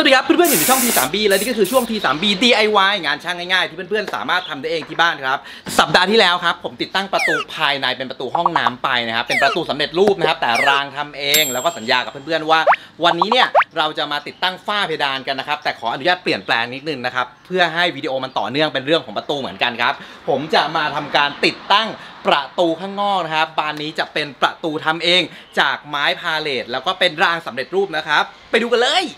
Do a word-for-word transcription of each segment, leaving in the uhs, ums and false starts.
สดีครับเพื่อนๆอยู่ในช่อง ที ทรี บี และนี่ก็คือช่วง ที ทรี บี ดี ไอ วาย งานช่างง่ายๆที่เพื่อนๆสามารถทำได้เองที่บ้านครับสัปดาห์ที่แล้วครับผมติดตั้งประตูภายในเป็นประตูห้องน้ำไปนะครับเป็นประตูสำเร็จรูปนะครับแต่รางทำเองแล้วก็สัญญากับเพื่อนๆว่าวันนี้เนี่ยเราจะมาติดตั้งฝ้าเพดานกันนะครับแต่ขออนุญาตเปลี่ยนแปลงนิดนึงนะครับเพื่อให้วิดีโอมันต่อเนื่องเป็นเรื่องของประตูเหมือนกันครับผมจะมาทำการติดตั้งประตูข้างนอกนะครับบานนี้จะเป็นประตูทำเองจากไม้พาเลทแล้วก็เป็นรางสำเร็จรูปนะครับไปดูกันเลย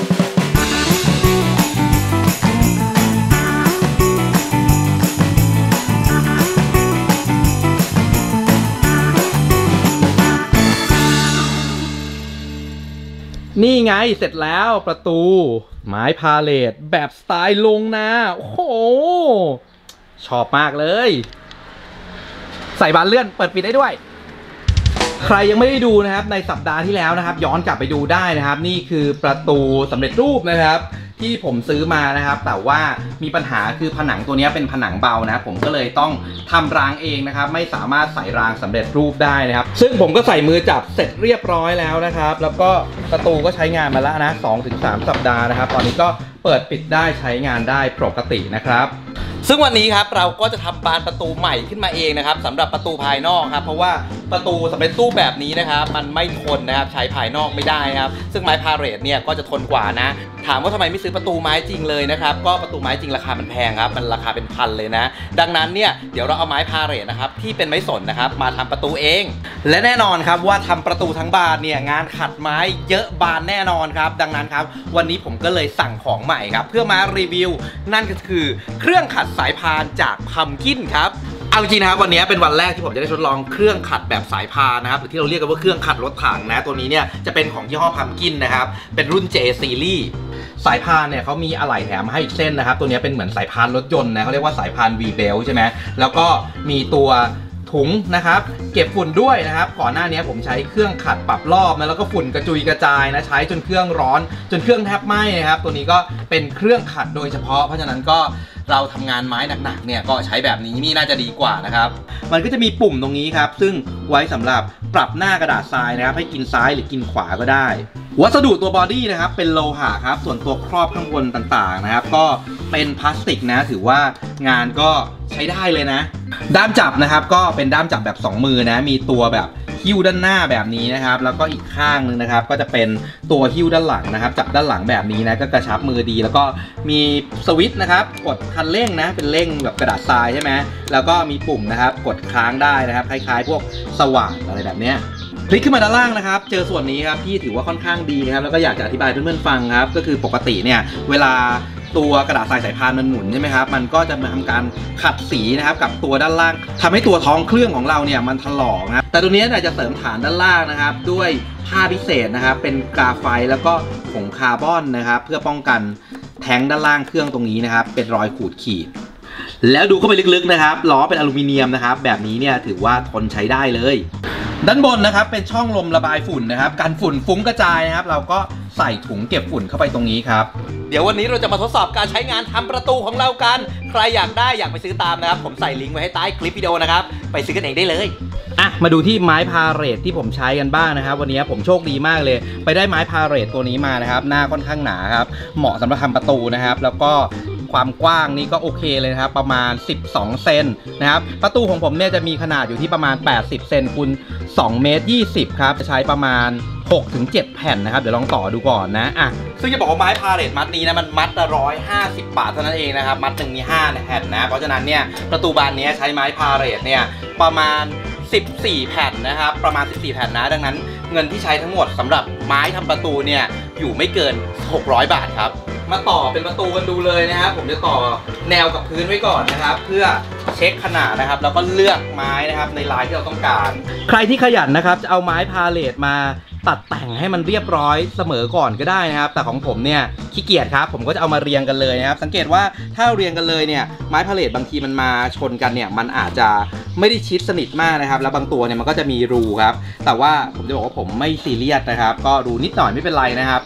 นี่ไงเสร็จแล้วประตูไม้พาเลทแบบสไตล์ลงนาโอ้โหชอบมากเลยใส่บานเลื่อนเปิดปิดได้ด้วยใครยังไม่ได้ดูนะครับในสัปดาห์ที่แล้วนะครับย้อนกลับไปดูได้นะครับนี่คือประตูสำเร็จรูปนะครับที่ผมซื้อมานะครับแต่ว่ามีปัญหาคือผนังตัวนี้เป็นผนังเบานะผมก็เลยต้องทำรางเองนะครับไม่สามารถใส่รางสำเร็จรูปได้นะครับซึ่งผมก็ใส่มือจับเสร็จเรียบร้อยแล้วนะครับแล้วก็ประตูก็ใช้งานมาแล้วนะ สองถึงสาม สัปดาห์นะครับตอนนี้ก็เปิดปิดได้ใช้งานได้ปกตินะครับซึ่งวันนี้ครับเราก็จะทำบานประตูใหม่ขึ้นมาเองนะครับสำหรับประตูภายนอกครับเพราะว่าประตูสำเร็จรูปแบบนี้นะครับมันไม่ทนนะครับใช้ภายนอกไม่ได้ครับซึ่งไม้พาเลทเนี่ยก็จะทนกว่านะถามว่าทำไมไม่ซื้อประตูไม้จริงเลยนะครับก็ประตูไม้จริงราคามันแพงครับมันราคาเป็นพันเลยนะดังนั้นเนี่ยเดี๋ยวเราเอาไม้พาเลทนะครับที่เป็นไม้สนนะครับมาทำประตูเองและแน่นอนครับว่าทำประตูทั้งบานเนี่ยงานขัดไม้เยอะบานแน่นอนครับดังนั้นครับวันนี้ผมก็เลยสั่งของใหม่ครับเพื่อมารีวิวนั่นก็คือเครื่องขัดสายพานจากพัมกินครับเอาจริงนะครับวันนี้เป็นวันแรกที่ผมจะได้ทดลองเครื่องขัดแบบสายพานนะครับหรือที่เราเรียกกันว่าเครื่องขัดรถถังนะตัวนี้เนี่ยจะเป็นของยี่ห้อพัมกินนะครับเป็นรุ่น J Series สายพานเนี่ยเขามีอะไหล่แถมให้อีกเส้นนะครับตัวนี้เป็นเหมือนสายพานรถยนต์นะเขาเรียกว่าสายพาน V-Belt ใช่ไหมแล้วก็มีตัวถุงนะครับเก็บฝุ่นด้วยนะครับก่อนหน้านี้ผมใช้เครื่องขัดปรับรอบนะแล้วก็ฝุ่นกระจุยกระจายนะใช้จนเครื่องร้อนจนเครื่องแทบไหม้นะครับตัวนี้ก็เป็นเครื่องขัดโดยเฉพาะเพราะฉะนั้นก็เราทำงานไม้หนักๆเนี่ยก็ใช้แบบนี้นี่น่าจะดีกว่านะครับมันก็จะมีปุ่มตรงนี้ครับซึ่งไว้สำหรับปรับหน้ากระดาษทรายนะครับให้กินซ้ายหรือกินขวาก็ได้วัสดุตัวบอดี้นะครับเป็นโลหะครับส่วนตัวครอบข้างบนต่างๆนะครับก็เป็นพลาสติกนะถือว่างานก็ใช้ได้เลยนะด้ามจับนะครับก็เป็นด้ามจับแบบสองมือนะมีตัวแบบหิ้วด้านหน้าแบบนี้นะครับแล้วก็อีกข้างนึงนะครับก็จะเป็นตัวหิ้วด้านหลังนะครับจับด้านหลังแบบนี้นะก็กระชับมือดีแล้วก็มีสวิตช์นะครับกดคันเร่งนะเป็นเร่งแบบกระดาษทรายใช่ไหมแล้วก็มีปุ่มนะครับกดค้างได้นะครับคล้ายๆพวกสว่านอะไรแบบนี้พลิกขึ้นมาด้านล่างนะครับเจอส่วนนี้ครับที่ถือว่าค่อนข้างดีนะครับแล้วก็อยากจะอธิบายเพื่อนๆฟังครับก็คือปกติเนี่ยเวลาตัวกระดาษทรายสายพานมันหมุนใช่ไหมครับมันก็จะมาทำการขัดสีนะครับกับตัวด้านล่างทำให้ตัวท้องเครื่องของเราเนี่ยมันถลอกนะแต่ตัวนี้เนี่ยจะเสริมฐานด้านล่างนะครับด้วยผ้าพิเศษนะครับเป็นกราไฟต์แล้วก็ผงคาร์บอนนะครับเพื่อป้องกันแท้งด้านล่างเครื่องตรงนี้นะครับเป็นรอยขูดขีดแล้วดูเข้าไปลึกๆนะครับล้อเป็นอลูมิเนียมนะครับแบบนี้เนี่ยถือว่าทนใช้ได้เลยด้านบนนะครับเป็นช่องลมระบายฝุ่นนะครับกันฝุ่นฟุ้งกระจายนะครับเราก็ใส่ถุงเก็บฝุ่นเข้าไปตรงนี้ครับเดี๋ยววันนี้เราจะมาทดสอบการใช้งานทำประตูของเรากันใครอยากได้อยากไปซื้อตามนะครับผมใส่ลิงก์ไว้ให้ใต้คลิปวิดีโอนะครับไปซื้อกันเองได้เลยอ่ะมาดูที่ไม้พาเลทที่ผมใช้กันบ้างนะครับวันนี้ผมโชคดีมากเลยไปได้ไม้พาเลทตัวนี้มานะครับหน้าค่อนข้างหนาครับเหมาะสำหรับทำประตูนะครับแล้วก็ความกว้างนี่ก็โอเคเลยนะครับประมาณสิบสองเซนนะครับประตูของผมเนี่ยจะมีขนาดอยู่ที่ประมาณแปดสิบเซนคูณสองเมตรยี่สิบครับจะใช้ประมาณ หกถึงเจ็ด แผ่นนะครับเดี๋ยวลองต่อดูก่อนนะอ่ะซึ่งจะบอกว่าไม้พาเลทมัดนี้นะมันมัดละร้อยห้าสิบบาทเท่านั้นเองนะครับมัดหนึ่งมีห้าแผ่นนะเพราะฉะนั้นเนี่ยประตูบานนี้ใช้ไม้พาเลทเนี่ยประมาณสิบสี่แผ่นนะครับประมาณสิบสี่แผ่นนะดังนั้นเงินที่ใช้ทั้งหมดสำหรับไม้ทำประตูเนี่ยอยู่ไม่เกินหกร้อยบาทครับมาต่อเป็นประตูกันดูเลยนะครับผมจะต่อแนวกับพื้นไว้ก่อนนะครับเพื่อเช็คขนาดนะครับแล้วก็เลือกไม้นะครับในลายที่เราต้องการใครที่ขยันนะครับจะเอาไม้พาเลทมาตัดแต่งให้มันเรียบร้อยเสมอก่อนก็ได้นะครับแต่ของผมเนี่ยขี้เกียจครับผมก็จะเอามาเรียงกันเลยนะครับสังเกตว่าถ้าเรียงกันเลยเนี่ยไม้พาเลทบางทีมันมาชนกันเนี่ยมันอาจจะไม่ได้ชิดสนิทมากนะครับแล้วบางตัวเนี่ยมันก็จะมีรูครับแต่ว่าผมจะบอกว่าผมไม่ซีเรียสนะครับก็รูนิดหน่อยไม่เป็นไรนะครับ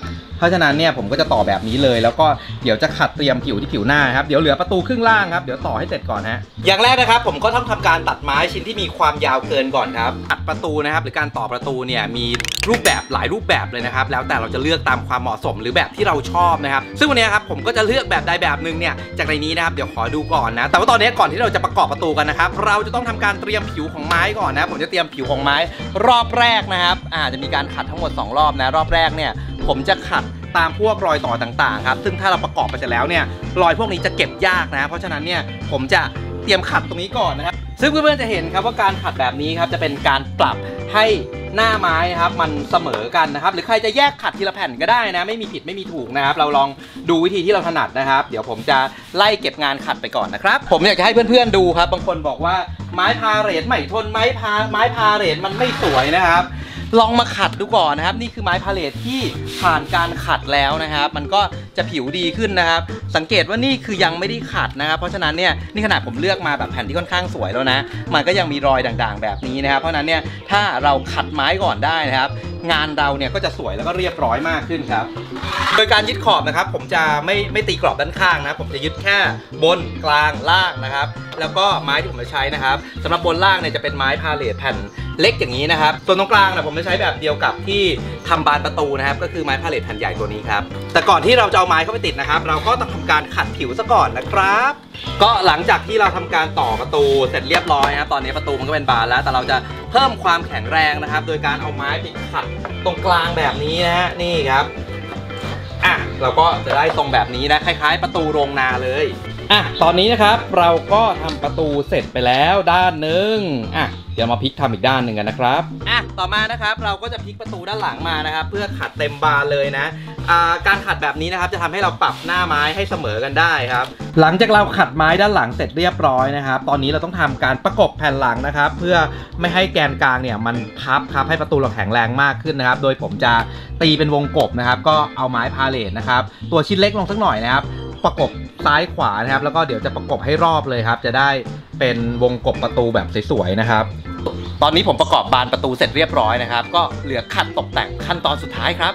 ราะฉะนั้นเนี่ยผมก็จะต่อแบบนี้เลยแล้วก็เดี๋ยวจะขัดเตรียมผิวที่ผิวหน้าครับเดี๋ยวเหลือประตูครึ่งล่างครับเดี๋ยวต่อให้เสร็จก่อนฮะอย่างแรกนะครับผมก็ต้องทำการตัดไม้ชิ้นที่มีความยาวเกินก่อนครับตัดประตูนะครับหรือการต่อประตูเนี่ยมีรูปแบบหลายรูปแบบเลยนะครับแล้วแต่เราจะเลือกตามความเหมาะสมหรือแบบที่เราชอบนะครับซึ่งวันนี้ครับผมก็จะเลือกแบบใดแบบหนึ่งเนี่ยจากในนี้นะครับเดี๋ยวขอดูก่อนนะแต่ว่าตอนนี้ก่อนที่เราจะประกอบประตูกันนะครับเราจะต้องทำการเตรียมผิวของไม้ก่อนนะผมจะเตรียมผิวของไม้รอบแรกนะครับอาจจะมีการขัดทั้งหมดสองรอบนะรอบแรกเนี่ยผมจะขัดตามพวกรอยต่อต่างๆครับซึ่งถ้าเราประกอบไปเสร็จแล้วเนี่ยรอยพวกนี้จะเก็บยากนะเพราะฉะนั้นเนี่ยผมจะเตรียมขัดตรงนี้ก่อนนะครับซึ่งเพื่อนๆจะเห็นครับว่าการขัดแบบนี้ครับจะเป็นการปรับให้หน้าไม้ครับมันเสมอกันนะครับหรือใครจะแยกขัดทีละแผ่นก็ได้นะไม่มีผิดไม่มีถูกนะครับเราลองดูวิธีที่เราถนัดนะครับเดี๋ยวผมจะไล่เก็บงานขัดไปก่อนนะครับผมอยากจะให้เพื่อนๆดูครับบางคนบอกว่าไม้พาเรทไม่ทนไม้พาไม้พาเรทมันไม่สวยนะครับลองมาขัดดูก่อนนะครับนี่คือไม้พาเลทที่ผ่านการขัดแล้วนะครับมันก็จะผิวดีขึ้นนะครับสังเกตว่านี่คือยังไม่ได้ขัดนะครับเพราะฉะนั้นเนี่ยนี่ขนาดผมเลือกมาแบบแผ่นที่ค่อนข้างสวยแล้วนะมันก็ยังมีรอยด่างๆแบบนี้นะครับเพราะฉะนั้นเนี่ยถ้าเราขัดไม้ก่อนได้นะครับงานเราเนี่ยก็จะสวยแล้วก็เรียบร้อยมากขึ้นครับโดยการยึดขอบนะครับผมจะไม่ไม่ตีกรอบด้านข้างนะผมจะยึดแค่บนกลางล่างนะครับแล้วก็ไม้ที่ผมจะใช้นะครับสำหรับบนล่างเนี่ยจะเป็นไม้พาเลทแผ่นเล็กอย่างนี้นะครับส่วนตรงกลางนะผมจะใช้แบบเดียวกับที่ทำบานประตูนะครับก็คือไม้พาเลทแผ่นใหญ่ตัวนี้ครับแต่ก่อนที่เราจะเอาไม้เข้าไปติดนะครับเราก็ต้องทำการขัดผิวซะก่อนนะครับก็หลังจากที่เราทำการต่อประตูเสร็จเรียบร้อยนะครับตอนนี้ประตูมันก็เป็นบานแล้วแต่เราจะเพิ่มความแข็งแรงนะครับโดยการเอาไม้ไปขัดตรงกลางแบบนี้นะฮะนี่ครับอ่ะเราก็จะได้ทรงแบบนี้นะคล้ายๆประตูโรงนาเลยอ่ะตอนนี้นะครับเราก็ทำประตูเสร็จไปแล้วด้านหนึ่งอ่ะเดี๋ยวมาพลิกทำอีกด้านหนึ่งกันนะครับอ่ะต่อมานะครับเราก็จะพลิกประตูด้านหลังมานะครับเพื่อขัดเต็มบานเลยนะอ่าการขัดแบบนี้นะครับจะทำให้เราปรับหน้าไม้ให้เสมอกันได้ครับหลังจากเราขัดไม้ด้านหลังเสร็จเรียบร้อยนะครับตอนนี้เราต้องทำการประกบแผ่นหลังนะครับเพื่อไม่ให้แกนกลางเนี่ยมันพับครับให้ประตูเราแข็งแรงมากขึ้นนะครับโดยผมจะตีเป็นวงกบนะครับก็เอาไม้พาเลทนะครับตัวชิ้นเล็กลงสักหน่อยนะครับประกบซ้ายขวานะครับแล้วก็เดี๋ยวจะประกบให้รอบเลยครับจะได้เป็นวงกบประตูแบบสวยๆนะครับตอนนี้ผมประกอบบานประตูเสร็จเรียบร้อยนะครับก็เหลือขัดตกแต่งขั้นตอนสุดท้ายครับ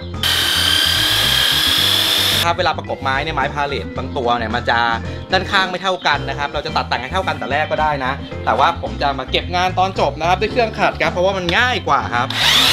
ครับเวลาประกบไม้เนี่ยไม้พาเลทบางตัวเนี่ยมันจะด้านข้างไม่เท่ากันนะครับเราจะตัดแต่งให้เท่ากันแต่แรกก็ได้นะแต่ว่าผมจะมาเก็บงานตอนจบนะครับด้วยเครื่องขัดครับเพราะว่ามันง่ายกว่าครับ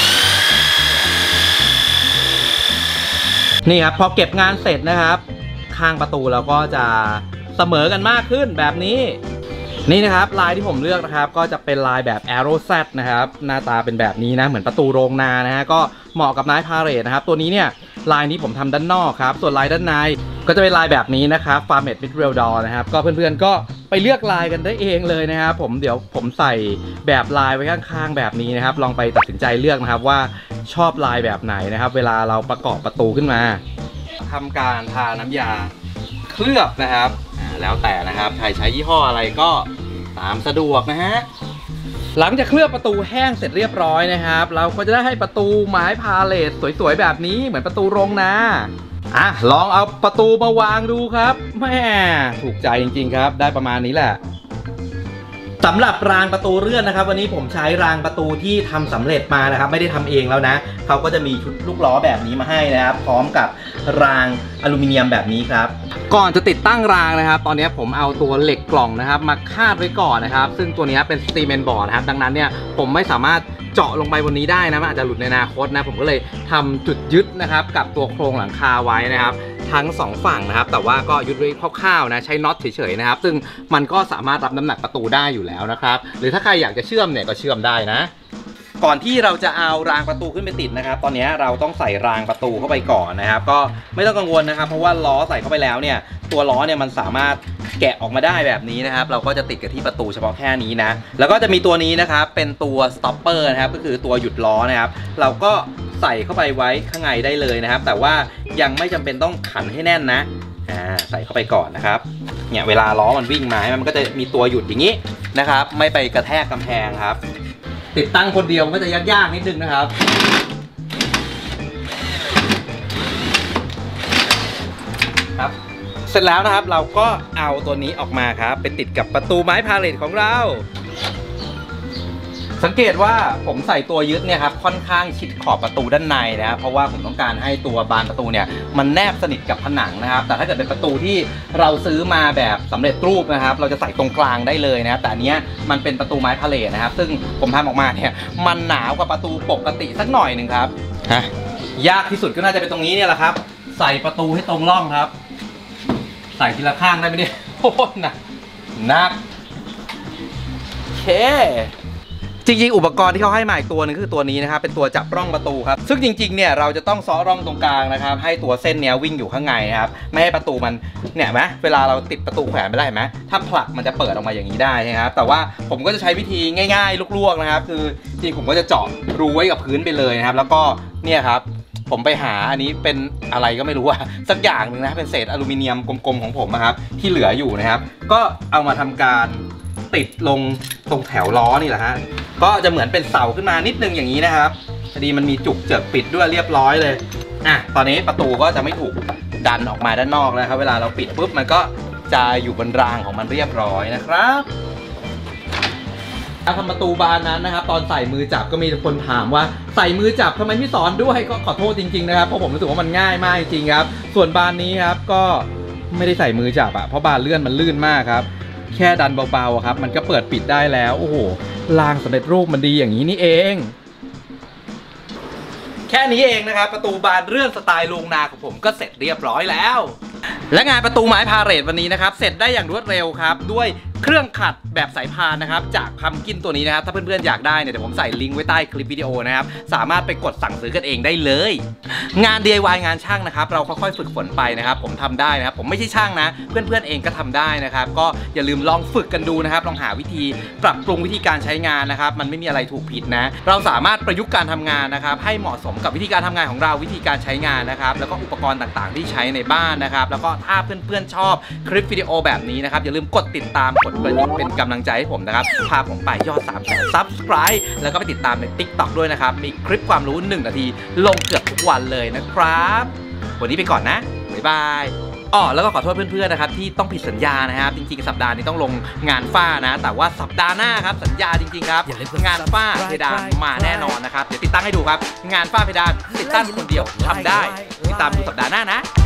นี่ครับพอเก็บงานเสร็จนะครับข้างประตูเราก็จะเสมอกันมากขึ้นแบบนี้นี่นะครับลายที่ผมเลือกนะครับก็จะเป็นลายแบบ Arrow Z นะครับหน้าตาเป็นแบบนี้นะเหมือนประตูโรงนานะฮะก็เหมาะกับไม้พาเลทนะครับตัวนี้เนี่ยลายนี้ผมทำด้านนอกครับส่วนลายด้านในก็จะเป็นลายแบบนี้นะครับ Farmate Midrail Door นะครับก็เพื่อนๆก็ไปเลือกลายกันได้เองเลยนะครับผมเดี๋ยวผมใส่แบบลายไว้ข้างๆแบบนี้นะครับลองไปตัดสินใจเลือกนะครับว่าชอบลายแบบไหนนะครับเวลาเราประกอบประตูขึ้นมาทำการทาน้ำยาเคลือบนะครับแล้วแต่นะครับใครใช้ยี่ห้ออะไรก็ตามสะดวกนะฮะหลังจากเคลือบประตูแห้งเสร็จเรียบร้อยนะครับเราก็จะได้ให้ประตูไม้พาเลทสวยๆแบบนี้เหมือนประตูโรงนาอ่ะลองเอาประตูมาวางดูครับแม่ถูกใจจริงๆครับได้ประมาณนี้แหละสำหรับรางประตูเลื่อนนะครับวันนี้ผมใช้รางประตูที่ทำสำเร็จมานะครับไม่ได้ทำเองแล้วนะเขาก็จะมีชุดลูกล้อแบบนี้มาให้นะครับพร้อมกับรางอลูมิเนียมแบบนี้ครับก่อนจะติดตั้งรางนะครับตอนนี้ผมเอาตัวเหล็กกล่องนะครับมาคาดไว้ก่อนนะครับซึ่งตัวนี้เป็นสตีเมนบอร์ดครับดังนั้นเนี่ยผมไม่สามารถเจาะลงไปบนนี้ได้นะมันอาจจะหลุดในอนาคตนะผมก็เลยทำจุดยึดนะครับกับตัวโครงหลังคาไว้นะครับทั้งสองฝั่งนะครับแต่ว่าก็ยึดไว้คร่าวๆนะใช้น็อตเฉยๆนะครับซึ่งมันก็สามารถรับน้ำหนักประตูได้อยู่แล้วนะครับหรือถ้าใครอยากจะเชื่อมเนี่ยก็เชื่อมได้นะก่อนที่เราจะเอารางประตูขึ้นไปติดนะครับตอนนี้เราต้องใส่รางประตูเข้าไปก่อนนะครับก็ไม่ต้องกังวลนะครับเพราะว่าล้อใส่เข้าไปแล้วเนี่ยตัวล้อเนี่ยมันสามารถแกะออกมาได้แบบนี้นะครับเราก็จะติดกับที่ประตูเฉพาะแค่นี้นะแล้วก็จะมีตัวนี้นะครับเป็นตัวสต็อปเปอร์นะครับก็คือตัวหยุดล้อนะครับเราก็ใส่เข้าไปไว้ข้างในได้เลยนะครับแต่ว่ายังไม่จำเป็นต้องขันให้แน่นนะอ่าใส่เข้าไปก่อนนะครับเนี่ยเวลาล้อมันวิ่งมามันก็จะมีตัวหยุดอย่างนี้นะครับไม่ไปกระแทกกำแพงครับติดตั้งคนเดียวก็จะยากๆนิดนึงนะครับครับเสร็จแล้วนะครับเราก็เอาตัวนี้ออกมาครับไปติดกับประตูไม้พาเลทของเราสสังเกตว่าผมใส่ตัวยึดเนี่ยครับค่อนข้างชิดขอบประตูด้านในนะครับเพราะว่าผมต้องการให้ตัวบานประตูเนี่ยมันแนบสนิทกับผนังนะครับแต่ถ้าเกิดเป็นประตูที่เราซื้อมาแบบสำเร็จรูปนะครับเราจะใส่ตรงกลางได้เลยนะครับแต่อันเนี้ยมันเป็นประตูไม้พาเลทนะครับซึ่งผมทำออกมาเนี่ยมันหนาวกว่าประตูปกติสักหน่อยหนึ่งครับฮะยากที่สุดก็น่าจะเป็นตรงนี้เนี่ยแหละครับใส่ประตูให้ตรงร่องครับใส่ทีละข้างได้ไหมเนี่ยโอ้โหหนักหนักโอเคจริงๆอุปกรณ์ที่เขาให้มาอีกตัวนึงคือตัวนี้นะครับเป็นตัวจับร่องประตูครับซึ่งจริงๆเนี่ยเราจะต้องซ้อร่องตรงกลางนะครับให้ตัวเส้นเนี้ยวิ่งอยู่ข้างในครับไม่ให้ประตูมันเนี่ยไหมเวลาเราติดประตูแขวนไม่ได้ไหมถ้าผลักมันจะเปิดออกมาอย่างนี้ได้นะครับแต่ว่าผมก็จะใช้วิธีง่ายๆลวกๆนะครับคือจริงผมก็จะเจาะรูไว้กับพื้นไปเลยนะครับแล้วก็เนี่ยครับผมไปหาอันนี้เป็นอะไรก็ไม่รู้อะสักอย่างหนึ่งนะเป็นเศษอลูมิเนียมกลมๆของผมนะครับที่เหลืออยู่นะครับก็เอามาทำการติดลงตรงแถวล้อนี่แหละฮะก็จะเหมือนเป็นเสาขึ้นมานิดนึงอย่างนี้นะครับพอดีมันมีจุกเจิกปิดด้วยเรียบร้อยเลยอ่ะตอนนี้ประตูก็จะไม่ถูกดันออกมาด้านนอกแล้วครับเวลาเราปิดปุ๊บมันก็จะอยู่บนรางของมันเรียบร้อยนะครับการทำประตูบานนั้นนะครับตอนใส่มือจับก็มีคนถามว่าใส่มือจับทำไมไม่สอนด้วยก็ขอโทษจริงๆนะครับเพราะผมรู้สึกว่ามันง่ายมากจริงๆครับส่วนบานนี้ครับก็ไม่ได้ใส่มือจับอะเพราะบานเลื่อนมันลื่นมากครับแค่ดันเบาๆครับมันก็เปิดปิดได้แล้วโอ้โหรางสำเร็จรูปมันดีอย่างนี้นี่เองแค่นี้เองนะครับประตูบานเลื่อนสไตล์โรงนาของผมก็เสร็จเรียบร้อยแล้วและงานประตูไม้พาเรทวันนี้นะครับเสร็จได้อย่างรวดเร็วครับด้วยเครื่องขัดแบบสายพานนะครับจากพัมกินตัวนี้นะครับถ้าเพื่อนๆอยากได้เนี่ยเดี๋ยวผมใส่ลิงก์ไว้ใต้คลิปวิดีโอนะครับสามารถไปกดสั่งซื้อกันเองได้เลยงาน ดี ไอ วาย งานช่างนะครับเราค่อยๆฝึกฝนไปนะครับผมทำได้นะครับผมไม่ใช่ช่างนะเพื่อนๆเองก็ทำได้นะครับก็อย่าลืมลองฝึกกันดูนะครับลองหาวิธีปรับปรุงวิธีการใช้งานนะครับมันไม่มีอะไรถูกผิดนะเราสามารถประยุกต์การทำงานนะครับให้เหมาะสมกับวิธีการทำงานของเราวิธีการใช้งานนะครับแล้วก็อุปกรณ์ต่างๆที่ใช้ในบ้านนะครับแล้วก็ถ้าเพื่อนๆชอบคลิปวิดีโอแบบนี้นะครับอย่าลืมกดติดตามกดกระดิ่งเป็นกำลังใจให้ผมนะครับพาผมไปยอด สามแสน ซับสไครบ์ แล้วก็ไปติดตามใน ติ๊กต็อก ด้วยนะครับมีคลิปความรู้หนึ่งนาทีลงเกือบทุกวันเลยนะครับวันนี้ไปก่อนนะบ๊ายบายอ๋อแล้วก็ขอโทษเพื่อนๆนะครับที่ต้องผิดสัญญานะครับจริงๆสัปดาห์นี้ต้องลงงานฝ้านะแต่ว่าสัปดาห์หน้าครับสัญญาจริงๆครับงานฝ้าเพดานมาแน่นอนนะครับเดี๋ยวติดตั้งให้ดูครับงานฝ้าเพดานติดตั้งคนเดียวทำได้ติดตามดูสัปดาห์หน้านะ